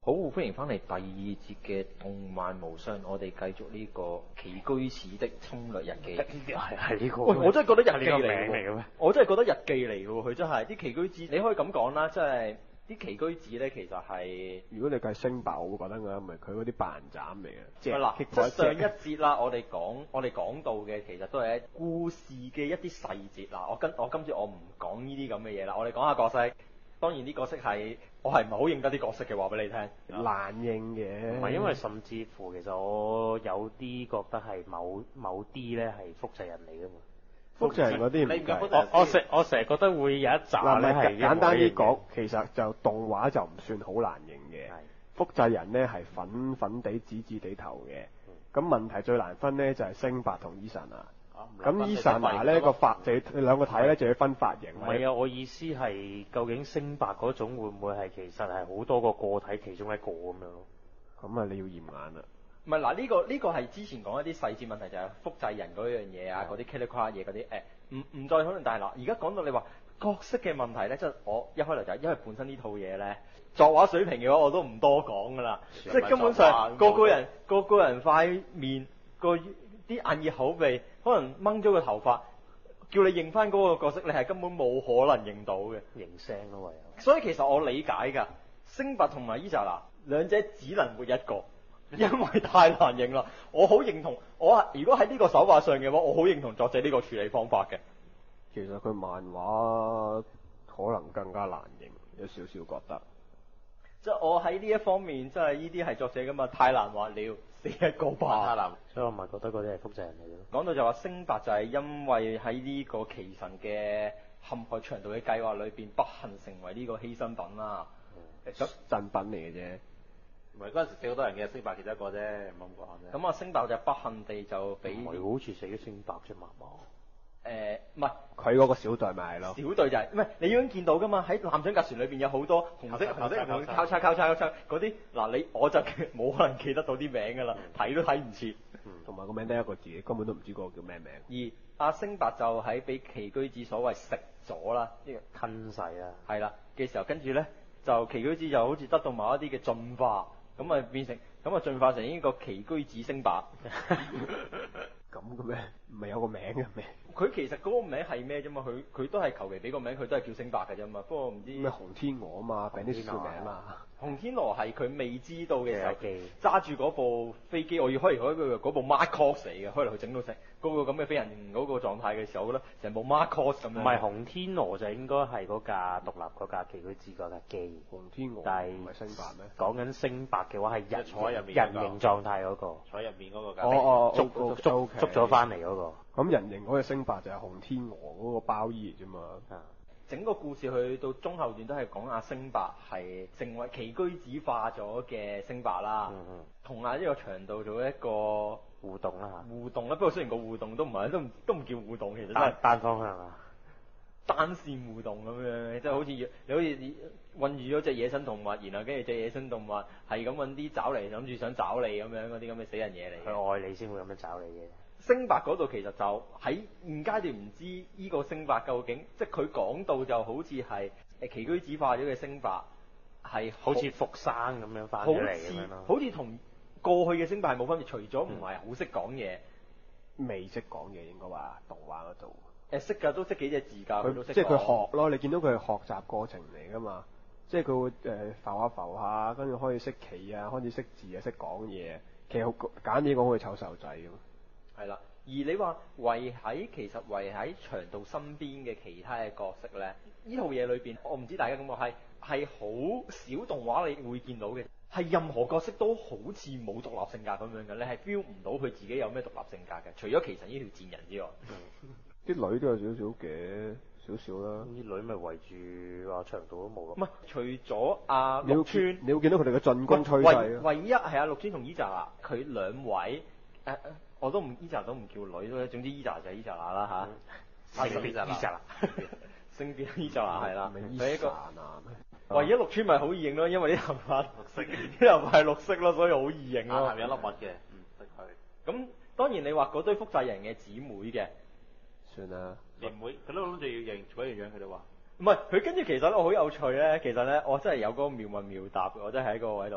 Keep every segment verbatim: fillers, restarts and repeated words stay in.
好，歡迎翻嚟第二節嘅動漫無雙，我哋繼續呢個奇居史的侵略日記。 係係呢個。 喂，我真係覺得日記嚟嚟嘅咩？ 我真係覺得日記嚟嘅喎，佢真係啲奇居史，你可以咁講啦，即係啲奇居史咧，其實係如果你計星爆，我會覺得佢唔係佢嗰啲扮斬嚟嘅。即係嗱，即係上一節啦，我哋講我哋講到嘅其實都係故事嘅一啲細節啦。我跟我今次我唔講呢啲咁嘅嘢啦，我哋講下角色。當然啲角色係我係唔係好認得啲角色嘅，話俾你聽。 難認嘅。 唔係因為甚至乎其實我有啲覺得係某某啲咧係複製人嚟㗎嘛。 複製人嗰啲唔計。 計。 我我成我成日覺得會有一集咧係簡單啲講，其實就動畫就唔算好難認嘅。 係。 複製人咧係粉粉地、紫紫地頭嘅。咁問題最難分咧就係星白同伊神啊。咁伊神娜咧個髮就你兩個睇咧就要分髮型。 唔係啊，我意思係究竟星白嗰種會唔會係其實係好多個個體其中一個咁樣咯？ 咁啊你要驗眼啦。 唔係嗱，呢個呢個係之前講一啲細節問題，就係複製人嗰樣嘢啊，嗰啲 killer 嘢嗰啲誒，唔唔再討論。但係嗱，而家講到你話角色嘅問題咧，即係我一開頭就係因為本身呢套嘢咧作畫水平嘅話，我都唔多講㗎啦。即係根本上個個人個個人塊面個啲眼耳口鼻，可能掹咗個頭髮，叫你認翻嗰個角色，你係根本冇可能認到嘅。 認聲咯，唯有。所以其實我理解㗎，星白同埋伊莎娜兩者只能活一個，因為太難認啦。我好認同，我如果喺呢個手法上嘅話，我好認同作者呢個處理方法嘅。 其實佢漫畫可能更加難認，有少少覺得。 即係我喺呢一方面，即係呢啲係作者㗎嘛，太難畫了，死一個吧。太難， 所以我咪覺得嗰啲係複製人嚟咯。 講到就話星白就係因為喺呢個奇神嘅陷害長度嘅計劃裏邊，不幸成為呢個犧牲品啦。 咁贈品嚟嘅啫。 唔係嗰陣時死好多人嘅，星白其中一個啫，唔好咁講啫。 咁啊，星白就不幸地就俾唔係好似死咗星白啫嘛嘛。 誒唔係， 佢嗰個小隊咪係咯。 小隊就係、是，唔係你已經見到㗎嘛？喺艦長格船裏邊有好多紅色、紅色、紅色交叉、交叉、交叉嗰啲，嗱你我就冇可能記得到啲名㗎啦，睇都睇唔切。 同埋個名得一個字，根本都唔知嗰個叫咩名。 而阿星白就喺俾奇居子所謂食咗啦，呢個吞噬啦， 係啦嘅時候，跟住咧就奇居子就好似得到某一啲嘅進化，咁啊變成咁啊進化成呢個奇居子星白。 咁嘅咩？唔係有個名嘅咩？ 佢其實嗰個名係咩啫嘛？佢佢都係求其俾個名，佢都係叫星白嘅啫嘛。不過唔知咩紅天鵝啊嘛，俾啲小名嘛。 紅天鵝係佢未知道嘅時候，揸住嗰部飛機，我要開嚟開嗰部 Macross 嚟嘅，開嚟去整到成嗰個咁嘅飛人嗰個狀態嘅時候，我覺得成部 Macross 咁樣。 唔係紅天鵝就應該係嗰架獨立嗰架奇居子嗰架機。 紅天鵝， 但係唔係星白咩？ 講緊星白嘅話係人坐喺入面人形狀態嗰個， 坐喺入面嗰個架。 哦哦， 捉捉捉咗翻嚟嗰個。 咁人形嗰隻星白就係紅天鵝嗰個包衣嚟啫嘛。 整個故事去到中後段都係講阿星白係成為奇居子化咗嘅星白啦，同阿呢個長度做一個互動啦嚇。 互動啦，不過雖然個互動都唔係都唔都唔叫互動，其實單單方向啊， 單線互動咁樣，即係好似你好似困住咗隻野生動物，然後跟住隻野生動物係咁揾啲爪嚟諗住想找你咁樣嗰啲咁嘅死人嘢嚟。 佢愛你先會咁樣找你嘅。 星白嗰度其實就喺現階段唔知呢個星白究竟，即係佢講到就好似係誒奇居子化咗嘅星白係好似復生咁樣翻出嚟咁樣咯， 好似同過去嘅星白係冇分別，除咗唔係好識講嘢， 未識講嘢應該話動畫嗰度。 誒識㗎，都識幾隻字㗎，佢都識。 即係佢學咯，你見到佢係學習過程嚟㗎嘛？即係佢會誒浮下浮下，跟住開始識企啊，開始識字啊，識講嘢。其實簡單啲講，好似湊細路仔咁。係啦，而你話圍喺其實圍喺長度身邊嘅其他嘅角色咧，呢套嘢裏邊，我唔知大家感覺係係好少動畫你會見到嘅，係任何角色都好似冇獨立性格咁樣嘅，你係 feel 唔到佢自己有咩獨立性格嘅，除咗奇神呢條賤人之外， 啲、嗯、女都有少少嘅，少少啦。 啲女咪圍住話長度都冇咯。 唔係，除咗阿陸川， 你會見到佢哋嘅進攻趨勢。 唯一係阿陸川同伊莎娜，佢兩位誒。呃我都唔伊莎都唔叫女咯，總之伊莎就係伊莎娜啦嚇。 性別伊莎娜， 性別伊莎娜係啦。 係一個唯一陸川咪好易認咯，因為啲頭髮綠色，啲頭髮係綠色咯，所以好易認咯。 係咪一粒物嘅？嗯，識佢。 咁當然你話嗰堆複製人嘅姊妹嘅， 算啦。 你唔會，佢都諗住要認嗰樣樣，佢哋話。 唔係，佢跟住其實我好有趣咧，其實咧我真係有嗰個妙問妙答，我真係喺嗰個位度。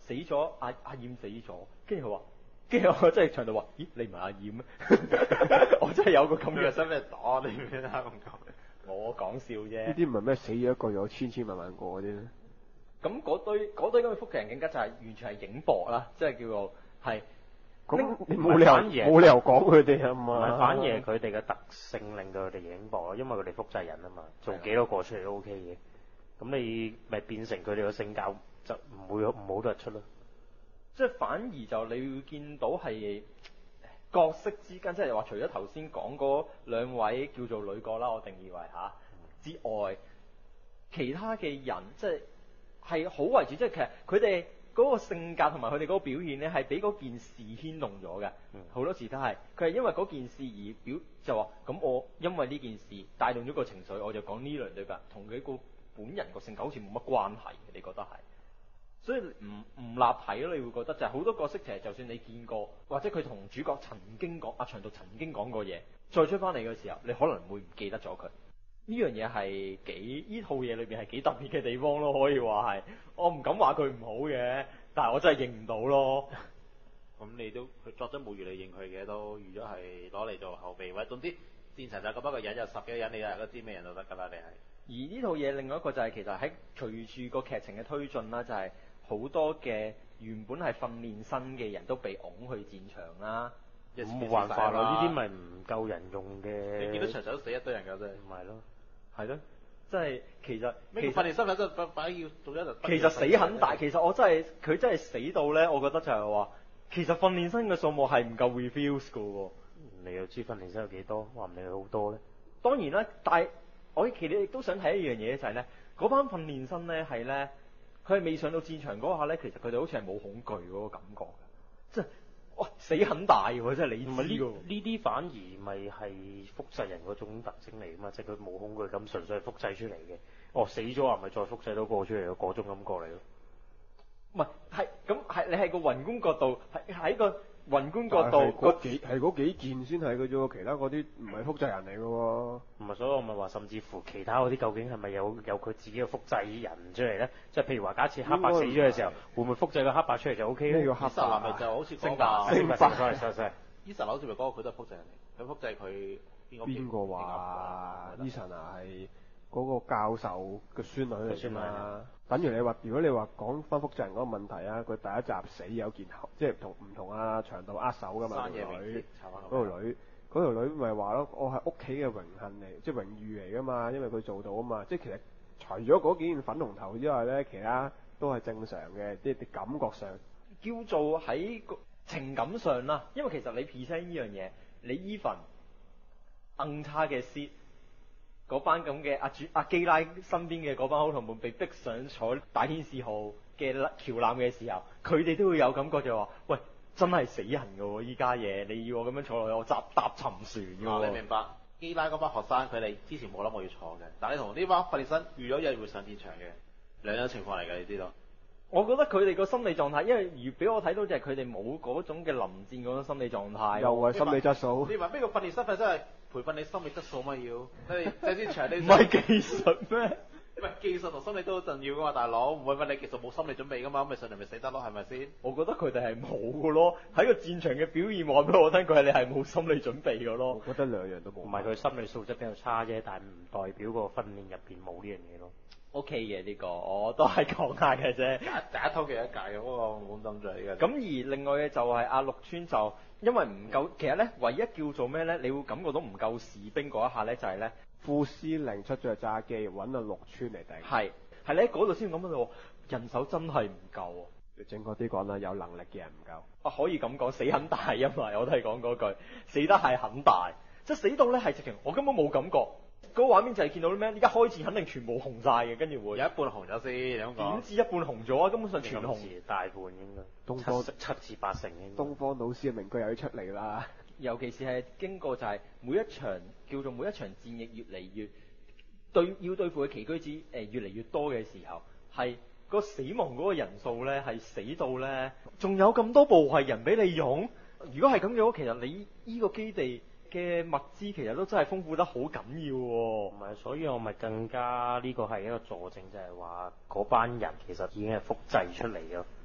死咗，阿阿染死咗，跟住佢話。跟住我真係唱到話，咦你唔係阿染咩？我真係有個咁嘅心咩打你咩啦咁講？ 我講笑啫。 呢啲唔係咩死咗一個有千千萬萬個嗰啲咧？ 咁嗰堆嗰堆咁嘅複製人更加就係完全係影薄啦，即係叫做係。 咁你冇理由冇理由講佢哋啊唔嘛。 係，反而係佢哋嘅特性令到佢哋影薄咯，因為佢哋複製人啊嘛，做幾多個出嚟都 OK 嘅。咁你咪變成佢哋嘅性格就唔會唔好得出咯。 即係反而就你會見到係角色之間，即係話除咗頭先講嗰兩位叫做女角啦，我定義為嚇之外，其他嘅人即係係好為主，即係其實佢哋嗰個性格同埋佢哋嗰個表現咧，係俾嗰件事牽動咗嘅。好、嗯、多時都係佢係因為嗰件事而表就話咁，我因為呢件事帶動咗個情緒，我就講呢類對白，同佢個本人個性格好似冇乜關係嘅，你覺得係？所以唔唔立體咯，你會覺得就係好多角色其實就算你見過，或者佢同主角曾經講，阿長度曾經講過嘢，再出翻嚟嘅時候，你可能會唔記得咗佢。呢樣嘢係幾呢套嘢裏邊係幾特別嘅地方咯，可以話係。我唔敢話佢唔好嘅，但係我真係認唔到咯。 咁你都佢作咗冇預你認佢嘅，都預咗係攞嚟做後備，或者總之戰場就咁一個人，有十幾個人，你大家都知咩人都得㗎啦，你係。 而呢套嘢另外一個就係、是、其實喺隨住個劇情嘅推進啦，就係、是。好多嘅原本係訓練生嘅人都被拱去戰場啦， 冇辦法啦，呢啲咪唔夠人用嘅。 你見到場場都死一堆人㗎啫， 唔係咯， 係咯，即係其實咩訓練生真係反而要做一陣。 其實死很大，其實我真係佢真係死到咧，我覺得就係話，其實訓練生嘅數目係唔夠 refuse 㗎喎。 你又知訓練生有幾多？話唔定佢好多咧。 當然啦，但係我其實亦都想睇一樣嘢就係、是、咧，嗰班訓練生咧係咧。佢係未上到戰場嗰下咧，其實佢哋好似係冇恐懼嗰個感覺嘅，即係哇死很大喎，真係你知喎。 呢啲反而咪係複製人嗰種特徵嚟㗎嘛，即係佢冇恐懼感，純粹係複製出嚟嘅。哦死咗啊，咪再複製到個出嚟嗰種感覺嚟咯。 唔係係咁係你係個宏觀角度係喺個。宏觀角度嗰幾係嗰幾件先係嘅啫，其他嗰啲唔係複製人嚟嘅喎。 唔係，所以我咪話，甚至乎其他嗰啲究竟係咪有有佢自己嘅複製人出嚟咧？即係譬如話，假設黑白死咗嘅時候，會唔會複製個黑白出嚟就 O K 咧？ 呢個黑白咪就好似星白，星白，sorry sorry sorry。 Eason 好似咪講過佢都係複製人嚟，佢複製佢邊個？ 邊個話 Eason 啊係嗰個教授嘅孫女嚟㗎嘛？等於你話，如果你話講翻複製人嗰個問題啊，佢第一集死有件後，即係同唔同阿長度握手㗎嘛？條女，嗰條女，嗰條女咪話咯，我係屋企嘅榮幸嚟，即係榮譽嚟㗎嘛，因為佢做到啊嘛。即係其實除咗嗰幾件粉紅頭之外咧，其他都係正常嘅，即係感覺上叫做喺情感上啦。因為其實你 present 呢樣嘢，你 even 硬差嘅 seat。嗰班咁嘅阿主阿基拉身邊嘅嗰班好同伴被逼上坐大天使號嘅橋艦嘅時候，佢哋都會有感覺就話：喂，真係死人㗎喎！依家嘢你要我咁樣坐落去，我搭搭沉船㗎喎。 啊，你明白？基拉嗰班學生佢哋之前冇諗過要坐嘅，但係你同呢班訓練生預咗一日會上戰場嘅，兩種情況嚟㗎，你知道？ 我覺得佢哋個心理狀態，因為如俾我睇到就係佢哋冇嗰種嘅臨戰嗰種心理狀態。 又係心理質素。 你話邊個訓練生係真係培訓你心理質素嘛？要你你戰場你唔係技術咩？ 唔係技術同心理都好重要㗎嘛，大佬唔會問你技術冇心理準備㗎嘛，咁咪上嚟咪死得咯，係咪先？ 我覺得佢哋係冇㗎咯，喺個戰場嘅表現話俾我聽，佢係你係冇心理準備㗎咯。 我覺得兩樣都冇。 唔係佢心理素質比較差啫，但係唔代表個訓練入邊冇呢樣嘢咯。 O K 嘅呢個，我都係講下嘅啫。 第一套嘅一屆嘅嗰個冇咁嘴嘅。 咁而另外嘅就係阿陸川就因為唔夠，其實咧唯一叫做咩咧？你會感覺到唔夠士兵嗰一下咧，就係、是、咧副司令出咗去揸機，揾阿陸川嚟頂。 係係咧嗰度先咁樣到，人手真係唔夠。 正確啲講啦，有能力嘅人唔夠。 啊，可以咁講，死很大，因為我都係講嗰句，死得係很大，即係死到咧係直情，我根本冇感覺。嗰個畫面就係見到啲咩？一開始肯定全部紅晒嘅，跟住會有一半紅咗先，點講？ 點知一半紅咗啊？根本上全紅， 大半應該。東方七,七至八成應該。 東方老師嘅名句又要出嚟啦。 尤其是係經過就係每一場叫做每一場戰役越嚟越對要對付嘅奇居子誒、呃、越嚟越多嘅時候，係個死亡嗰個人數咧係死到咧，仲有咁多部係人俾你用。如果係咁嘅話，其實你依個基地嘅物資其實都真係豐富得好緊要喎。 唔係，所以我咪更加呢、這個係一個佐證，就係話嗰班人其實已經係複製出嚟咯。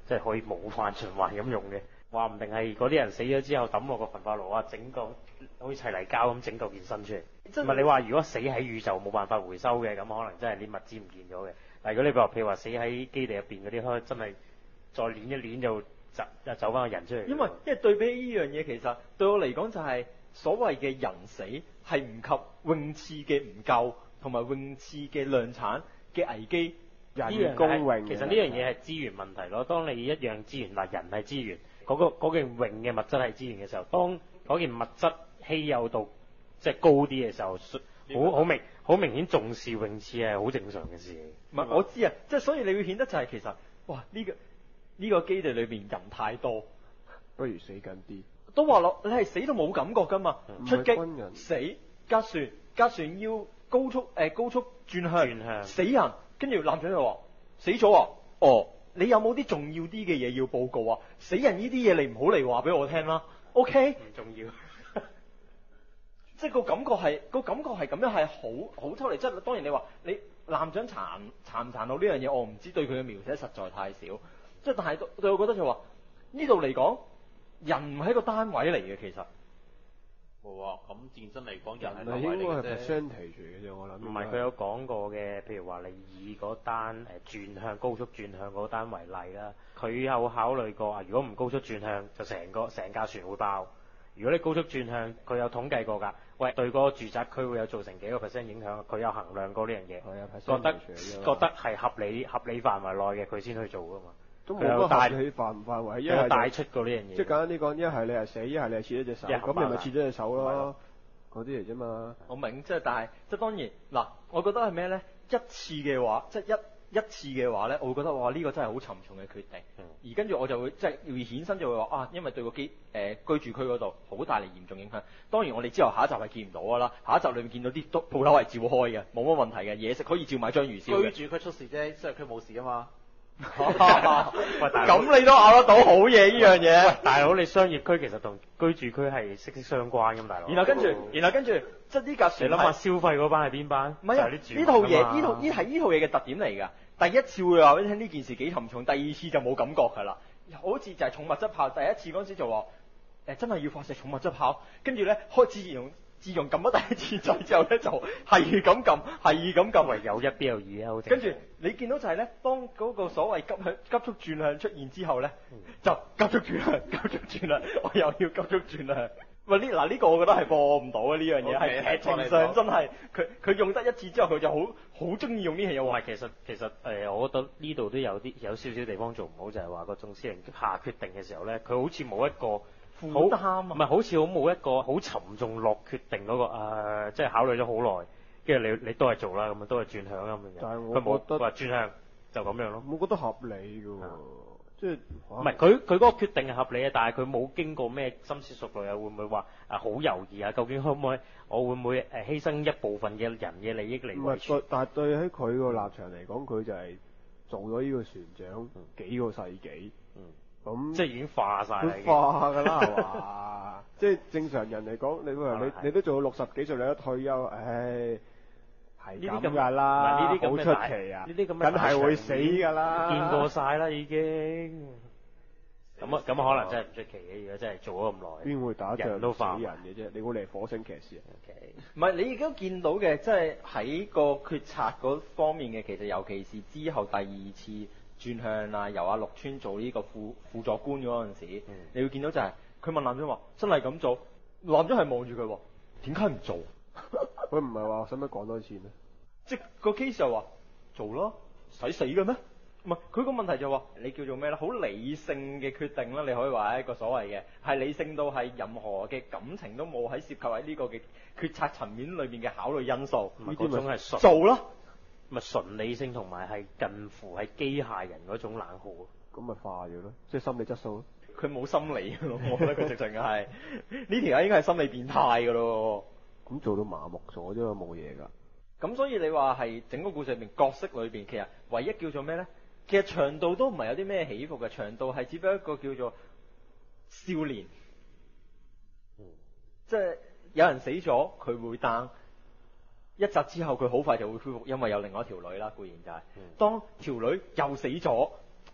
即係可以無限循環咁用嘅。話唔定係嗰啲人死咗之後抌落個焚化爐啊，整個好似砌泥膠咁整嚿件身出嚟。唔係你話如果死喺宇宙冇辦法回收嘅，咁可能真係啲物資唔見咗嘅。但係如果你話譬如話死喺基地入邊嗰啲，可能真係再攣一攣就走就走翻個人出嚟。 因為因為對比呢樣嘢，其實對我嚟講就係所謂嘅人死係唔及泳廁嘅唔夠，同埋泳廁嘅量產嘅危機。 人工泳其實呢樣嘢係資源問題咯。當你一樣資源，嗱人係資源，嗰、嗰個嗰件泳嘅物質係資源嘅時候，當嗰件物質稀有度即係高啲嘅時候，好好明好明顯重視泳廁係好正常嘅事。 唔係我知啊，即係所以你會顯得就係其實哇呢、呢個呢、呢個基地裏邊人太多， 不如死緊啲。 都話落你係死到冇感覺㗎嘛， 唔出係軍人擊死架船架船要高速誒、呃、高速轉向， 轉向死人，跟住艦長就話死咗啊，哦。你有冇啲重要啲嘅嘢要報告啊？死人呢啲嘢你唔好嚟話俾我聽啦 ，OK？ 唔重要， 即係個感覺係個感覺係咁樣係好好抽離。即係當然你話你艦長殘殘唔殘到呢樣嘢，我唔知，對佢嘅描寫實在太少。即係但係對我覺得就話呢度嚟講，人唔係一個單位嚟嘅其實。 冇啊，咁戰爭嚟講人係人單位應該係嚟嘅啫。 percentage 嘅啫，我諗。 唔係佢有講過嘅，譬如話你以嗰單誒轉向高速轉向嗰單為例啦，佢有考慮過啊，如果唔高速轉向就成個成架船會爆。如果你高速轉向，佢有統計過㗎，喂對嗰個住宅區會有造成幾個 percent 影響，佢有衡量過呢樣嘢， 係啊覺得 percentage 覺得係合理合理範圍內嘅，佢先去做㗎嘛。 都冇乜合理範唔範圍，一係佢有帶出過呢樣嘢。 即係簡單啲講，一係你係死，一係你係切咗隻手， 一係合咁你咪切咗隻手係咯咯，嗰啲嚟啫嘛。 我明，即係但係即係當然嗱，我覺得係咩咧？一次嘅話，即係一一次嘅話咧，我會覺得哇呢、呢個真係好沉重嘅決定。 嗯、 而跟住我就會即係會衍生就會話啊，因為對個基誒、呃、居住區嗰度好大嚟嚴重影響。當然我哋之後下一集係見唔到㗎啦，下一集裏面見到啲都鋪頭係照開嘅，冇乜問題嘅，嘢食可以照買章魚燒嘅。 居住區出事啫，商業區冇事啊嘛。 喂，大佬咁你都咬得到好嘢呢樣嘢。 喂，大佬你商業區其實同居住區係息息相關咁，大佬。 然後跟住，然後跟住，即係呢架船你諗下消費嗰班係邊班？ 唔係啊！ 就係啲住呢套嘢， 民啊嘛呢套呢係呢套嘢嘅特點嚟㗎。第一次會話俾你聽呢件事幾沉重，第二次就冇感覺㗎啦。好似就係重物質炮，第一次嗰陣時就話誒真係要發射重物質炮，跟住咧開始用。自從撳咗第一次掣之後咧，就係咁撳，係咁撳， 唯有一必有二啊，好正跟住你見到就係咧，當嗰個所謂急向急速轉向出現之後咧，就急速轉向，急速轉向，我又要急速轉向。喂，呢嗱呢個我覺得係播唔到啊！呢樣嘢係劇情上真係佢佢用得一次之後，佢就好好中意用呢樣嘢。 唔係，其實其實誒、呃，我覺得呢度都有啲有少少地方做唔好，就係話個總司令下決定嘅時候咧，佢好似冇一個。 負擔啊， 唔係好似好冇一個好沉重落決定嗰、那個、呃、即係考慮咗好耐，跟住你你都係做啦，咁啊都係轉向咁樣。 但係我覺得佢話轉向就咁樣咯。 我覺得合理嘅喎，即係唔係佢佢嗰個決定係合理嘅，但係佢冇經過咩深思熟慮啊，會唔會話啊好猶豫啊？究竟可唔可以我會唔會誒犧牲一部分嘅人嘅利益嚟維持？ 唔係對，但係對喺佢個立場嚟講，佢就係做咗呢個船長幾個世紀。 嗯。 咁、 嗯、即係已經化晒啦， 佢化㗎啦係嘛？即係正常人嚟講，你話你你都做到六十幾歲，你都退休，唉，係咁㗎啦， 呢啲咁好出奇啊！ 呢啲咁梗係會死㗎啦， 見過晒啦已經。咁啊咁可能真係唔出奇嘅，如果真係做咗咁耐。 邊會打仗人都化死人嘅啫？你估你係火星騎士啊？ 唔係你而家見到嘅，即係喺個決策嗰方面嘅，其實尤其是之後第二次轉向啊，由阿陸川做呢個輔輔助官嗰陣時，嗯、你會見到就係、是、佢問艦長話：真係咁做？艦長係望住佢，點解唔做？ 佢唔係話使乜講多次咩？ 即係個 case 就話做咯，使死嘅咩？唔係佢個問題就話你叫做咩咧？好理性嘅決定啦，你可以話係一個所謂嘅係理性到係任何嘅感情都冇喺涉及喺呢個嘅決策層面裏邊嘅考慮因素。 呢啲咪係做咯， 咪純理性同埋係近乎係機械人嗰種冷酷。 咁咪化咗咯，即係心理質素咯。 佢冇心理嘅咯，我覺得佢直情係呢條友應該係心理變態嘅咯。 咁做到麻木咗啫嘛，冇嘢㗎。 咁所以你話係整個故事入邊角色裏邊，其實唯一叫做咩咧？其實長度都唔係有啲咩起伏嘅，長度係只不過一個叫做少年，嗯、即係有人死咗佢會 down，一集之後佢好快就會恢復，因為有另外一條女啦，固然就係、是。嗯、當條女又死咗，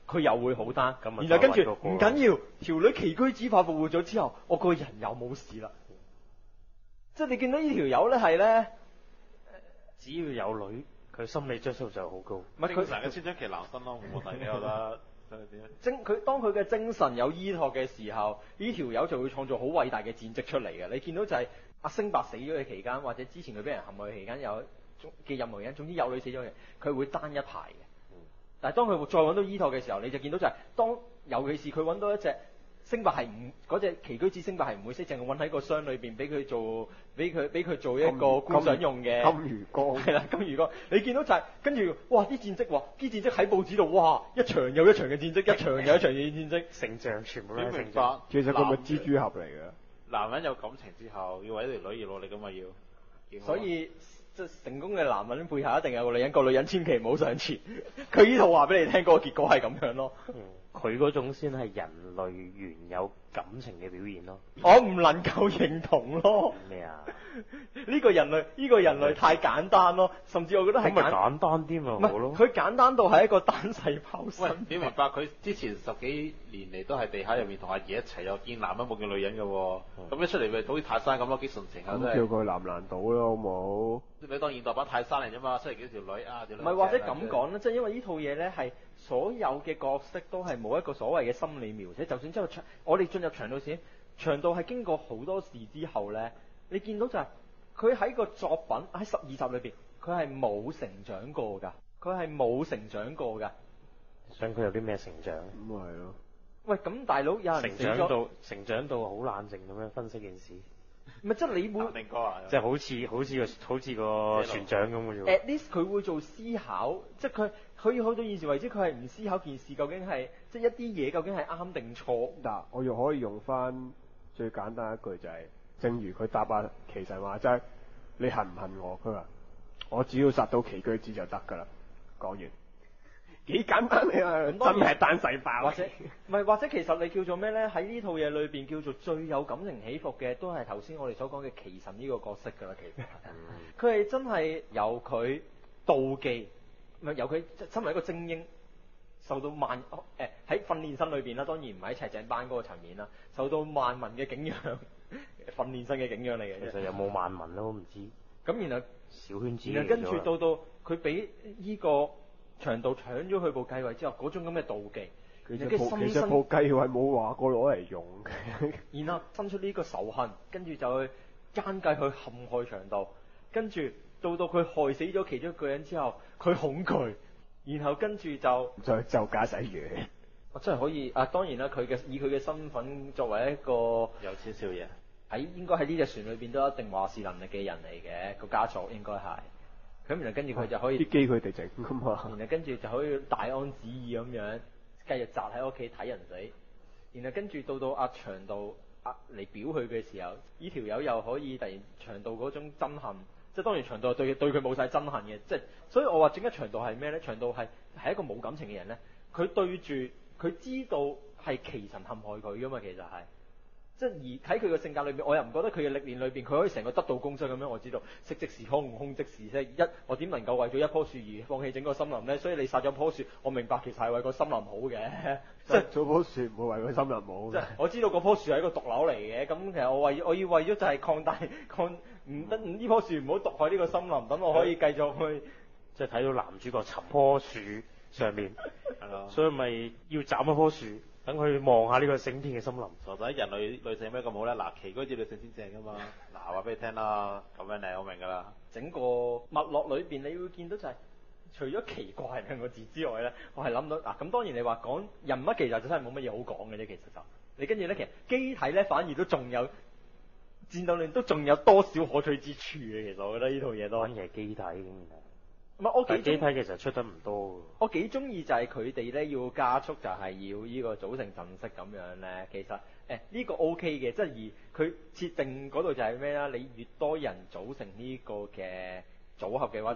佢又會好單， 咁咪然後跟住再搵嗰個唔緊要，條女奇居之法復活咗之後，我個人又冇事啦。即係你見到呢條友咧係咧， 只要有女，佢心理質素就好高。 唔係佢正常嘅青春期男生咯，冇問題嘅，我覺得。 精佢當佢嘅精神有依託嘅時候，呢條友就會創造好偉大嘅戰績出嚟嘅。你見到就係阿星伯死咗嘅期間，或者之前佢俾人陷害嘅期間，有嘅任何人，總之有女死咗嘅，佢會單一排嘅。但係當佢再揾到依託嘅時候，你就見到就係、是、當尤其是佢揾到一隻星伯係唔嗰隻奇居之星伯係唔會識，淨係揾喺個箱裏邊俾佢做，俾佢俾佢做一個觀賞用嘅金魚缸。 係啦，金魚缸。你見到就係、是、跟住，哇！啲戰績，哇！啲戰績喺報紙度，哇！一場又一場嘅戰績，一場又一場嘅戰績， 成長全部都係明成長。 白。 其實佢咪蜘蛛俠嚟嘅。 男人有感情之後，要為條女而努力噶嘛要。 所以即係成功嘅男人背後一定有個女人，個女人千祈唔好上前。佢呢套話俾你聽，嗰、那個結果係咁樣咯。 嗯，佢嗰種先係人類原有感情嘅表現咯。 我唔能夠認同咯。 咩啊？ 呢個人類，呢、這個人類太簡單咯，甚至我覺得係咁咪簡單啲咪唔好咯係。佢簡單到係一個單細胞喂身， 你明白佢之前十幾年嚟都係地下入面同阿爺一齊，又見男人冇見女人嘅喎。咁一出嚟咪好似泰山咁咯，幾純情啊！ 咁真係。 叫佢南蘭島咯，好冇？ 你當現代版泰山嚟啫嘛，出嚟幾條女啊，條女。 唔係或者咁講咧，即係因為呢套嘢咧係所有嘅角色都係冇一個所謂嘅心理描寫，就算之後長我哋進入長度線，長度係經過好多事之後咧，你見到就係佢喺個作品喺十二集裏邊，佢係冇成長過㗎，佢係冇成長過㗎。 想佢有啲咩成長？ 咁咪係咯。 喂，咁大佬有人成死咗， 長到成長到好冷靜咁樣分析件事， 唔係即係你會明哥啊， 即係好似好似個好似個船長咁嘅啫喎。 at least 佢會做思考，即係佢佢去到現時為止，佢係唔思考件事究竟係即係一啲嘢究竟係啱定錯。 嗱，我又可以用翻最簡單一句就係、是，正如佢答阿奇神話齋，你恨唔恨我？佢話我只要殺到奇居子就得㗎啦。講完幾簡單你啊，真係單細胞。 或者唔係，或者其實你叫做咩咧？喺呢套嘢裏邊叫做最有感情起伏嘅，都係頭先我哋所講嘅奇神呢個角色㗎啦。其實佢係真係由佢妒忌，唔係由佢身為一個精英，受到萬誒喺訓練生裏邊啦，當然唔係喺赤井班嗰個層面啦，受到萬民嘅景仰，訓練生嘅景仰嚟嘅啫。 其實有冇萬民都唔知。 咁然後小圈子嚟然後跟住到到佢俾呢個長度搶咗佢部繼位之後，嗰種咁嘅妒忌， 其實然後部其跟住心生實部繼位冇話過攞嚟用嘅。 然後生出呢個仇恨，跟住就去奸計去陷害長度，跟住到到佢害死咗其中一個人之後，佢恐懼，然後跟住就再就駕駛員。 我真係可以啊！當然啦，佢嘅以佢嘅身份作為一個有錢少爺。 喺應該喺呢隻船裏邊都一定話事能力嘅人嚟嘅，個家族應該係。咁然後跟住佢就可以啲機佢哋整㗎嘛。 然後跟住就可以大安旨意咁樣，繼續宅喺屋企睇人死。然後跟住到到阿長度阿嚟表佢嘅時候，呢條友又可以突然長度嗰種憎恨，即係當然長度對對佢冇晒憎恨嘅，即係所以我話整一長度係咩咧？長度係係一個冇感情嘅人咧，佢對住佢知道係奇神陷害佢噶嘛，其實係。即係而喺佢嘅性格裏邊，我又唔覺得佢嘅歷練裏邊，佢可以成個得道功夫咁樣。我知道色即是空，空即是色。一我點能夠為咗一棵樹而放棄整個森林咧？所以你殺咗棵樹，我明白其實係為個森林好嘅。即係做棵樹唔會為個森林好嘅。 即係我知道嗰棵樹係一個毒瘤嚟嘅。咁其實我為我要為咗就係擴大擴唔得呢棵樹唔好毒害呢個森林，等我可以繼續去。 即係睇到男主角尋棵樹上面， 係咯。 所以咪要斬一棵樹。等佢望下呢個升天嘅森林。 傻仔，人類女性咩咁好咧？嗱，奇居子女性先正噶嘛。嗱，話俾你聽啦，咁樣你我明噶啦。 整個脈絡裏邊，你會見到就係、是、除咗奇怪兩個字之外咧，我係諗到嗱。咁、啊、當然你話講人物其實就真係冇乜嘢好講嘅啫。其實就你跟住咧，其實機體咧反而都仲有戰鬥力，都仲有多少可取之處嘅。其實我覺得呢套嘢都反而係機體竟然。 唔係我幾機體其實出得唔多。 我幾中意就係佢哋咧要加速，就係要呢個組成陣式咁樣咧。其實誒呢、欸呢個 O K 嘅，即係而佢設定嗰度就係咩啦？你越多人組成呢個嘅組合嘅話，就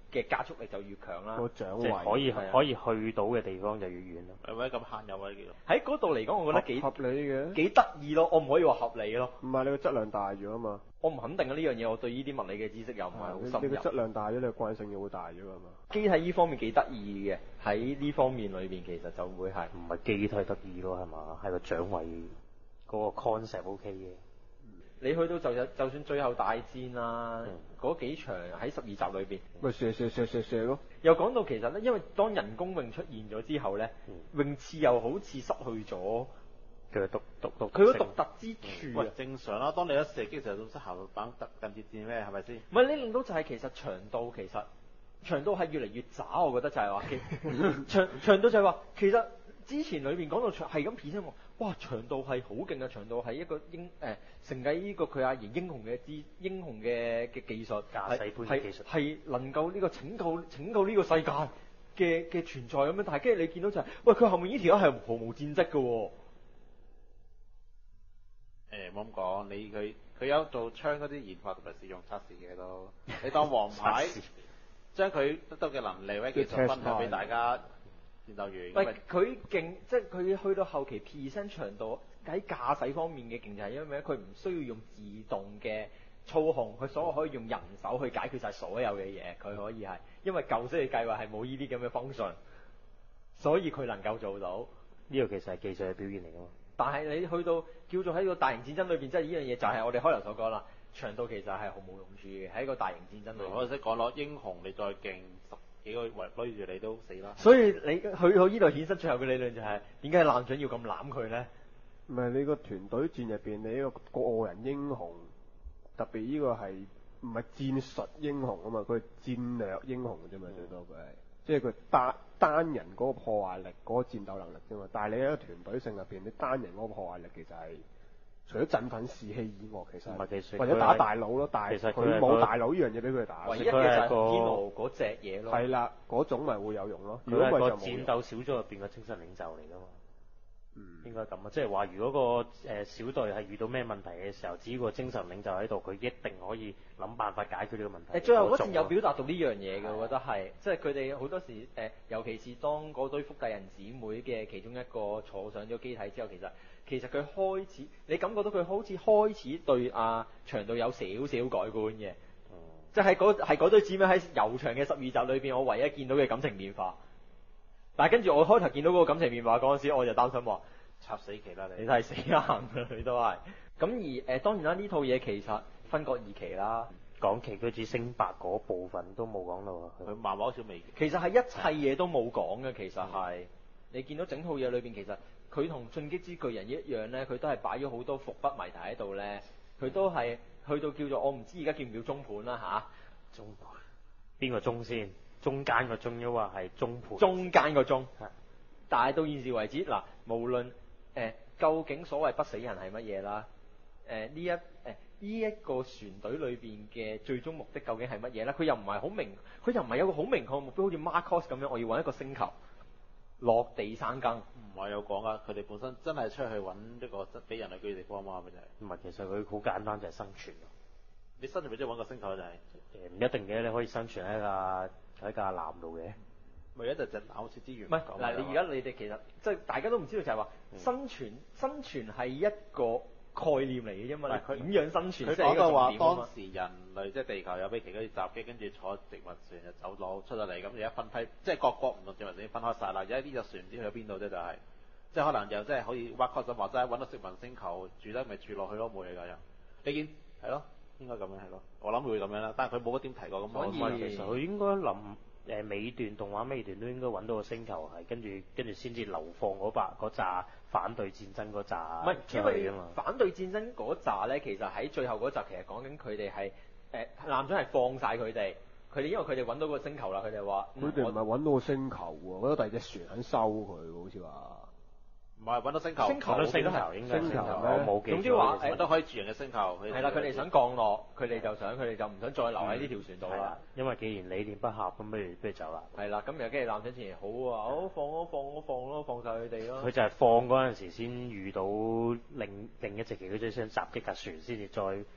嘅加速力就越強啦。 個掌即係可以係啊可以去到嘅地方就越遠咯。 係咪咁慳油啊？呢幾度？ 喺嗰度嚟講，我覺得幾合理嘅， 幾得意咯。我唔可以話合理咯。 唔係你個質量大咗啊嘛， 我唔肯定啊呢樣嘢，我對呢啲物理嘅知識又唔係好你深入。 你個質量大咗，你個慣性又會大咗噶嘛。 機體呢方面幾得意嘅，喺呢方面裏邊其實就會係唔係機體得意咯，係嘛？係個掌位嗰個 concept O K 嘅。 你去到就有就算最後大戰啦， 嗯嗰、幾場喺十二集裏邊， 咪射射射射射咯， 又講到其實咧，因為當人工泳出現咗之後咧，泳刺又好似失去咗佢嘅獨獨獨佢個性獨特之處啊喂，！正常啦。當你一射擊時候，都識效板特近接戰咩？係咪先？ 唔係你令到就係其實長度其實長度係越嚟越渣，我覺得就係話其長長度就係話其實之前裏邊講到長係咁 present 我，哇長度係好勁嘅，長度係一個英誒、呃、承繼呢個佢阿爺英雄嘅之英雄嘅嘅技術， 駕駛般嘅技術係能夠呢個拯救拯救呢個世界嘅嘅存在咁樣，但係跟住你見到就係、是、喂佢後面呢條友係毫無戰績嘅喎。 誒冇咁講，你佢佢有做槍嗰啲研發同埋試用測試嘅都，你當王牌測試將佢得到嘅能力或者技術分享俾大家戰鬥員。 喂，佢勁，即係佢去到後期 percent 長度喺駕駛方面嘅勁就係因為佢唔需要用自動嘅操控，佢所有可以用人手去解決晒所有嘅嘢，佢可以係因為舊式嘅計劃係冇呢啲咁嘅 function，所以佢能夠做到。 呢個其實係技術嘅表現嚟㗎嘛。 但係你去到叫做喺個大型戰爭裏邊，即係呢樣嘢就係我哋開頭所講啦，長度其實係毫無用處嘅，喺一個大型戰爭裏邊。 我識講咯，英雄你再勁十幾個圍追住你都死啦。 所以你去到呢度衍生最後嘅理論就係點解艦長要咁攬佢咧？ 唔係你個團隊戰入邊，你呢個個人英雄，特別呢個係唔係戰術英雄啊嘛？佢係戰略英雄啫嘛，最多佢係，即係佢單單人嗰個破壞力、嗰、嗰個戰鬥能力啫嘛。但係你喺一個團隊性入邊，你單人嗰個破壞力其實係除咗振奮士氣以外，其實唔係其實或者打大佬咯，但係其實佢佢冇係個大佬呢樣嘢俾佢哋打。 唯一嘅就係天奴嗰隻嘢咯。 係啦，嗰種咪會有用咯。如佢係個果唔係就冇用。 戰鬥小組入邊嘅精神領袖嚟㗎嘛。 嗯， 應該咁啊，即係話如果個誒小隊係遇到咩問題嘅時候，只要個精神領袖喺度，佢一定可以諗辦法解決呢個問題。 誒，最後嗰種戰有表達到呢樣嘢嘅，我覺得係，即係佢哋好多時誒，尤其是當嗰堆福帝人姊妹嘅其中一個坐上咗機體之後，其實其實佢開始，你感覺到佢好似開始對阿長度有少少改觀嘅， 嗯即係嗰係嗰堆姊妹喺悠長嘅十二集裏邊，我唯一見到嘅感情變化。但係跟住我開頭見到嗰個感情變化嗰陣時，我就擔心話插死期啦你。 你都係死硬㗎，你都係。咁而誒、呃、當然啦，呢套嘢其實分割二期啦。 講奇居子星白嗰部分都冇講到啊。 佢漫畫好似未。 其實係一切嘢都冇講嘅，其實係、嗯、你見到整套嘢裏邊，其實佢同進擊之巨人一樣咧，佢都係擺咗好多伏筆謎題喺度咧。佢都係去到叫做我唔知而家叫唔叫中盤啦吓， 中盤邊個中先？中間個中抑或係中盤？ 中間個中。 係。 但係到現時為止，嗱，無論誒、呃、究竟所謂不死人係乜嘢啦，誒、呃、呢一誒呢一個船隊裏邊嘅最終目的究竟係乜嘢咧？佢又唔係好明，佢又唔係有個好明確嘅目標，好似 Marcos 咁樣，我要揾一個星球落地生根。 唔係有講啊，佢哋本身真係出去揾一個俾人類居住地方嘛，咪就係。 唔係，其實佢好簡單，就係生存咯。 你生存咪即係揾個星球就係、 誒唔一定嘅，你可以生存喺架喺架艦度嘅。 咪一隻隻好似資源唔係嗱，你而家你哋其實即係大家都唔知道就係話、嗯、生存生存係一個概念嚟嘅啫嘛， 佢點樣生存？ 佢講到話當時人類即係地球有俾其他啲襲擊，跟住坐植物船就走佬出咗嚟，咁而家分批，即係各國唔同植物船分開晒啦。而家呢隻船唔知去咗邊度啫，就係、是、即係可能又即係可以挖確實話齋揾到殖民星球住得咪住落去咯，冇嘢㗎又。你見係咯，應該咁樣係咯，我諗會咁樣啦。但係佢冇乜點提過咁。 所以其實佢應該諗。誒尾段動畫尾段都應該揾到個星球係，跟住跟住先至流放嗰把嗰紮反對戰爭嗰紮唔係，因為啊嘛。 反對戰爭嗰紮咧，其實喺最後嗰集其實講緊佢哋係誒艦長係放晒佢哋，佢哋因為佢哋揾到個星球啦，佢哋話佢哋唔係揾到個星球喎，覺得第二隻船肯收佢，好似話。 唔係揾到星球， 星球揾到星都係球應該星球我冇記錯。 總之話揾到可以住人嘅星球。 係啦，佢哋想降落，佢哋就想，佢哋就唔想再留喺呢條船度啦。 因為既然理念不合，咁不如不如走啦。 係啦，咁又跟住艦長前好啊，好放咯，放咯，放咯，放晒佢哋咯。 佢就係放嗰陣時先遇到另另一隻奇居子想襲擊架船，先至再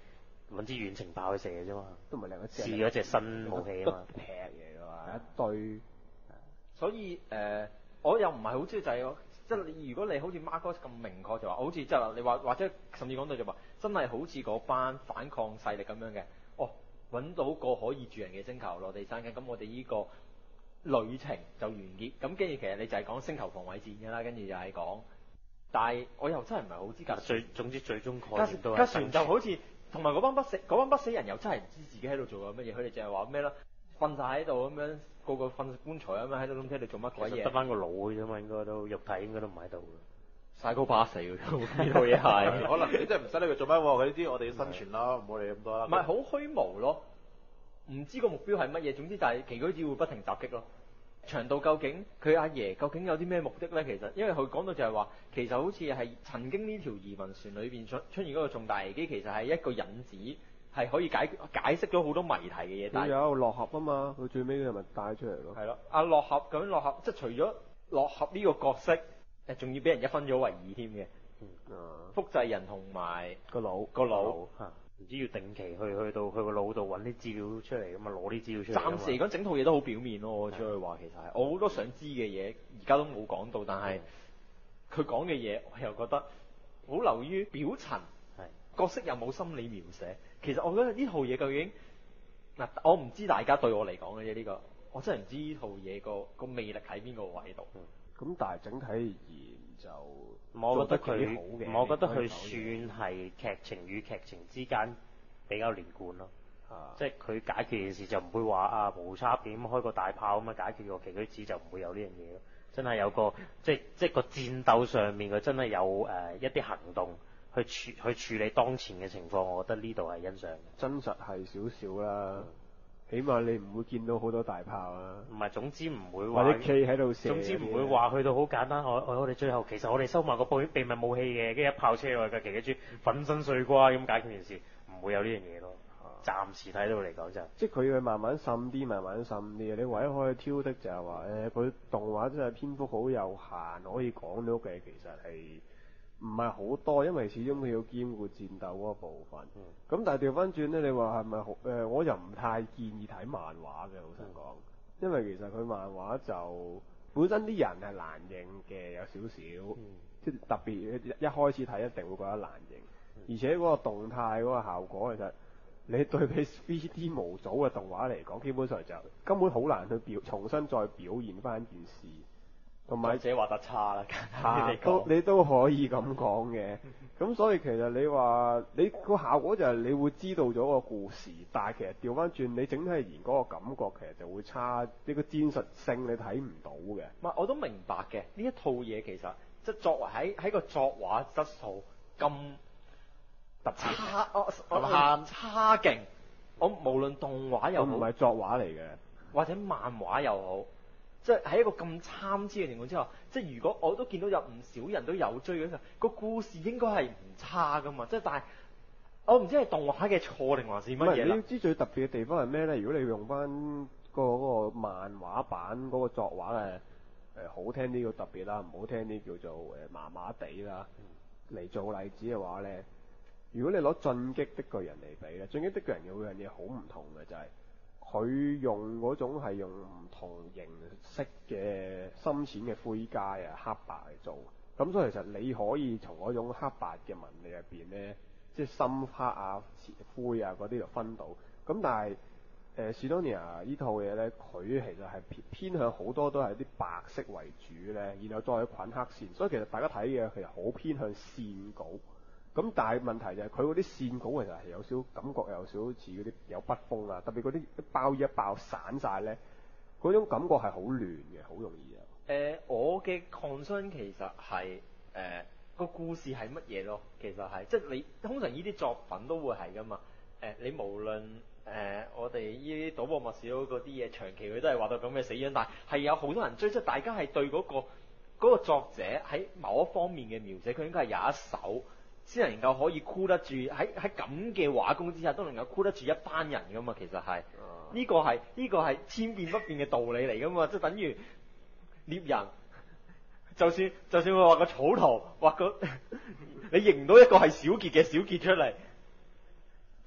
揾支遠程炮去射嘅啫嘛， 都唔係兩個隻， 試嗰隻新武器啊嘛， 劈嘢嘅話一堆。 所以誒、呃，我又唔係好中意就係、即係你如果你好似 Marcos 咁明確就話，好似即係你話或者甚至講到就話，真係好似嗰班反抗勢力咁樣嘅，哦揾到個可以住人嘅星球落地生根，咁我哋呢個旅程就完結。咁跟住其實你就係講星球防衛戰㗎啦，跟住就係講，但係我又真係唔係好知㗎。 最總之最終概架念都係架船就好似同埋嗰班不死嗰班不死人又真係唔知自己喺度做緊乜嘢，佢哋淨係話咩啦，瞓晒喺度咁樣，個個瞓棺材咁樣喺度諗睇你做乜鬼嘢。 得翻個腦嘅啫嘛，應該都肉體應該都唔喺度嘅。 晒高巴死㗎，呢套嘢係。 可能你真係唔使理佢做乜喎，佢知我哋要生存啦，唔好理咁多啦。 唔係好虛無咯，唔知個目標係乜嘢，總之就係奇居子會不停襲擊咯。長度究竟佢阿爺究竟有啲咩目的咧？其實因為佢講到就係話，其實好似係曾經呢條移民船裏邊出出現嗰個重大危機，其實係一個引子，係可以解解釋咗好多謎題嘅嘢。但係有落盒啊嘛，佢最尾佢咪帶出嚟咯。 係咯，阿落盒咁落盒，即係除咗落盒呢個角色，誒仲要俾人一分咗為二添嘅。 嗯， 複製人同埋個腦個腦嚇，唔知要定期去去到去個腦度揾啲資料出嚟咁啊，攞啲資料出嚟。 暫時嚟講，整套嘢都好表面咯。我只可以話其實係我好多想知嘅嘢，而家都冇講到，但係佢講嘅嘢，我又覺得好流於表層，角色又冇心理描寫。其實我覺得呢套嘢究竟嗱，我唔知大家對我嚟講嘅啫，呢個我真係唔知呢套嘢個個魅力喺邊個位度。 咁但係整體而言就。 我覺得佢，我覺得佢算算係劇情與劇情之間比較連貫咯。 啊、 即係佢解決件事就唔會話啊無差別咁開個大炮咁啊解決個奇居子，就唔會有呢樣嘢咯。真係有個即係即係個戰鬥上面佢真係有誒、呃、一啲行動去處去處理當前嘅情況，我覺得呢度係欣賞嘅。 真實係少少啦。嗯，起碼你唔會見到好多大炮啊！ 唔係，總之唔會話或者企喺度射。 總之唔會話去到好簡單。我我我哋最後其實我哋收埋個秘秘密武器嘅，跟住一炮車落去嘅奇居豬粉身碎瓜咁解決件事，唔會有呢樣嘢咯。暫時睇到嚟講就， 即係佢要慢慢滲啲，慢慢滲啲。你唯一可以挑剔就係話誒，佢、欸、動畫真係篇幅好有限，可以講到嘅其實係唔係好多，因為始終佢要兼顧戰鬥嗰個部分。咁、嗯、但係調翻轉咧，你話係咪好誒？我又唔太建議睇漫畫嘅，老實講，嗯、因為其實佢漫畫就本身啲人係難認嘅，有少少，即係、嗯、特別一開始睇一定會覺得難認，嗯、而且嗰個動態嗰個效果其實。你對比 three D 模組嘅動畫嚟講，基本上就根本好難去表重新再表現翻件事，同埋自己畫得差啦， 你都你都可以咁講嘅。咁所以其實你話你個效果就係你會知道咗個故事，但係其實調翻轉你整體而言嗰個感覺其實就會差，呢個戰術性你睇唔到嘅。 唔係，我都明白嘅。呢一套嘢其實即係作為喺喺個作畫質素咁。特差，我我差差勁，我無論動畫又好， 唔係作畫嚟嘅， 或者漫畫又好，即係喺一個咁參差嘅情況之下，即係如果我都見到有唔少人都有追嘅時候，個故事應該係唔差噶嘛，即係但係我唔知係動畫嘅錯定還是乜嘢啦。 你要知最特別嘅地方係咩咧？如果你用翻嗰個漫畫版嗰個作畫誒誒好聽啲叫特別啦，唔好聽啲叫做誒麻麻地啦，嚟做例子嘅話咧。如果你攞進擊的巨人嚟比咧，進擊的巨人有樣嘢好唔同嘅就係、是、佢用嗰種係用唔同形式嘅深淺嘅灰階啊、黑白嚟做，咁所以其實你可以從嗰種黑白嘅紋理入邊咧，即係深黑啊、灰啊嗰啲就分到。咁但係誒史多尼亞呢套嘢咧，佢其實係偏偏向好多都係啲白色為主咧，然後再捆黑線，所以其實大家睇嘅其實好偏向線稿。咁但係問題就係佢嗰啲線稿其實係有少感覺，有少好似嗰啲有筆鋒啊，特別嗰啲一包一包散晒咧，嗰種感覺係好亂嘅，好容易啊。 誒、呃，我嘅 concern 其實係誒個故事係乜嘢咯？其實係即係你通常呢啲作品都會係噶嘛。誒、呃，你無論誒、呃、我哋呢啲賭博默示錄嗰啲嘢，長期佢都係畫到咁嘅死樣，但係係有好多人追，即係大家係對嗰、嗰個嗰個作者喺某一方面嘅描寫，佢應該係有一手。先能夠可以箍得住喺喺咁嘅畫工之下，都能夠箍得住一班人噶嘛。其實係呢、uh. 個係呢、呢個係千變不變嘅道理嚟噶嘛。即係等於獵人，就算就算佢畫個草圖，畫個你認唔到一個係小傑嘅小傑出嚟，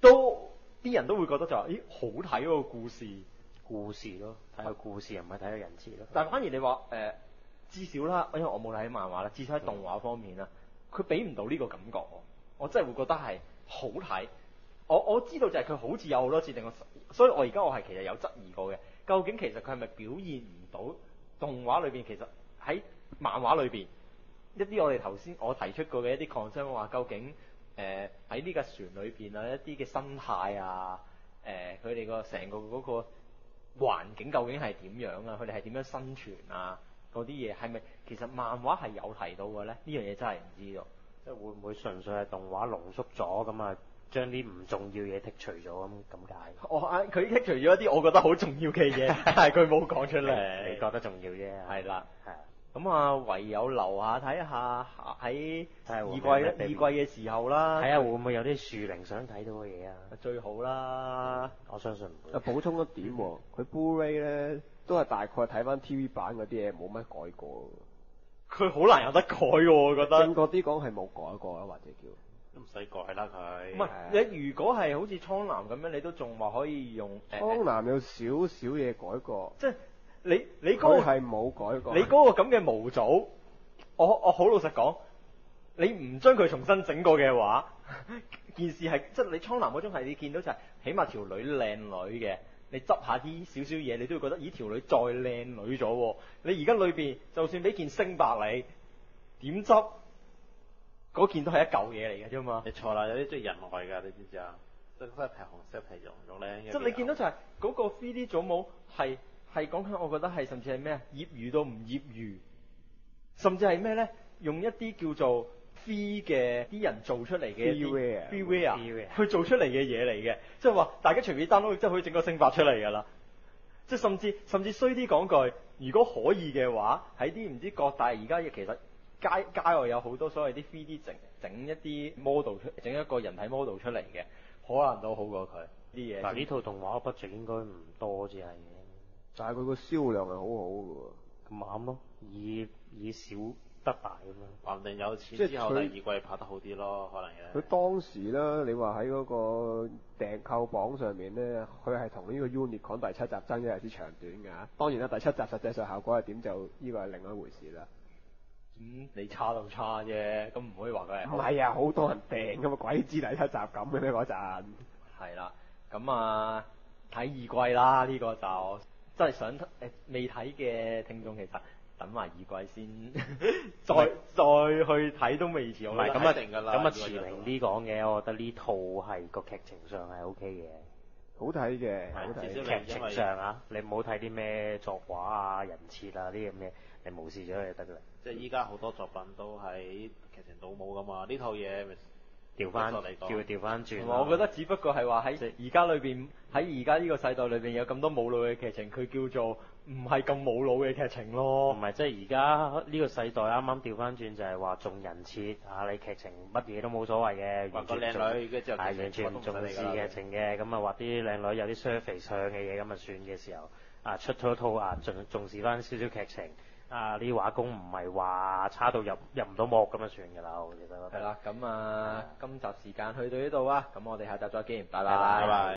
都啲人都會覺得就話，咦好睇喎個故事， 故事咯，睇個故事又唔係睇個人設咯。 但係反而你話誒、呃，至少啦，因為我冇睇漫畫啦，至少喺動畫方面啦，佢俾唔到呢個感覺喎，我真係會覺得係好睇。我我知道就係佢好似有好多設定，所以我而家我係其實有質疑過嘅，究竟其實佢係咪表現唔到動畫裏邊其實喺漫畫裏邊一啲我哋頭先我提出過嘅一啲 concern 話，究竟誒喺呢架船裏邊啊一啲嘅生態啊，誒佢哋個成個嗰個環境究竟係點樣啊？佢哋係點樣生存啊？嗰啲嘢係咪其實漫畫係有提到嘅咧？呢樣嘢真係唔知道， 即係會唔會純粹係動畫濃縮咗咁啊？將啲唔重要嘢剔除咗咁咁解？ 我佢剔除咗一啲我覺得好重要嘅嘢，但係佢冇講出嚟。 你覺得重要啫？ 係啦， 係啊。 咁啊，唯有留下睇下喺二季睇下會唔會二季嘅時候啦， 睇下會唔會有啲樹靈想睇到嘅嘢啊？ 最好啦。 我相信唔會。 啊，補充一點喎，佢 Blu-ray 咧都係大概睇翻 T V 版嗰啲嘢，冇乜改過。 佢好難有得改喎，我覺得。 正確啲講係冇改過啦，或者叫。 都唔使改啦佢。 唔係你如果係好似蒼藍咁樣，你都仲話可以用誒。 蒼藍有少少嘢改過。 即係你你嗰、 佢個係冇改過。 你嗰個咁嘅模組，我我好老實講，你唔將佢重新整過嘅話，件事係即係你蒼藍嗰種係你見到就係、是、起碼條女靚女嘅，你執下啲少少嘢，你都會覺得咦條女再靚女咗喎。你而家裏邊就算俾件星白你，點執？嗰件都係一嚿嘢嚟嘅啫嘛。 你錯啦，有啲中意人愛㗎，你知唔知啊？即係嗰皮紅色皮肉肉咧。 即係你見到就係嗰個 three D 祖母係係講緊，我覺得係甚至係咩啊？業餘到唔業餘，甚至係咩咧？用一啲叫做 free 嘅啲人做出嚟嘅一啲 freeware 去做出嚟嘅嘢嚟嘅，即係話大家隨便 download 即係可以整個星發出嚟㗎啦。即係甚至甚至衰啲講句，如果可以嘅話，喺啲唔知各大而家其實。街街外有好多所謂啲 three D 整整一啲 model 出，整一個人體 model 出嚟嘅，可能都好過佢啲嘢。 但係呢套動畫 budget 應該唔多至係嘅， 但係佢個銷量係好好嘅喎。 咁啱咯，以以小得大咁樣。 話唔定有錢即係之後第佢二季拍得好啲咯，可能嘅。 佢當時咧，你話喺嗰個訂購榜上面咧，佢係同呢個 Unicorn 第七集爭一日之長短㗎。當然啦，第七集實際上效果係點就呢個係另外一回事啦。 咁、嗯、你差到差啫，咁唔可以話佢係。 唔係啊，好多人訂㗎嘛，鬼知第七集咁嘅咩嗰陣。係啦，咁啊睇二季啦，呢、呢個就真係想誒未睇嘅聽眾其實等埋二季先，再再去睇都未遲。 唔係咁啊， 定㗎啦。 咁啊，持平啲講嘅，我覺得呢套係個劇情上係 O K 嘅。 好睇嘅，好睇。 至少劇情上啊，你唔好睇啲咩作畫啊、人設啊啲咁嘅，你無視咗佢就得㗎啦。 即係依家好多作品都喺劇情倒冇㗎嘛，呢套嘢咪調翻，叫嚟講佢調翻轉。 我覺得只不過係話喺而家裏邊，喺而家呢個世代裏邊有咁多冇腦嘅劇情，佢叫做唔係咁冇腦嘅劇情咯。 唔係，即係而家呢個世代啱啱調翻轉就係話重人設啊，你劇情乜嘢都冇所謂嘅， 畫個靚女，跟住之後係完全唔重視劇情嘅，咁啊畫啲靚女有啲 surface 上嘅嘢咁啊算嘅時候，啊出咗套啊重重視翻少少劇情。啊！啲畫工唔係話差到入入唔到幕咁就算㗎啦，我覺得。 係啦，咁啊，今集時間去到呢度啊，咁我哋下集再見，拜拜。 拜拜。